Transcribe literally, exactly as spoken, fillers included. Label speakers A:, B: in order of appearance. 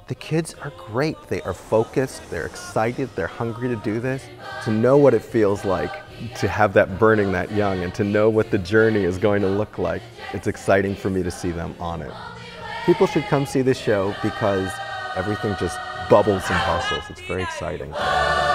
A: The kids are great. They are focused, they're excited, they're hungry to do this. To know what it feels like to have that burning that young and to know what the journey is going to look like, it's exciting for me to see them on it. People should come see this show because everything just bubbles and bustles. It's very exciting.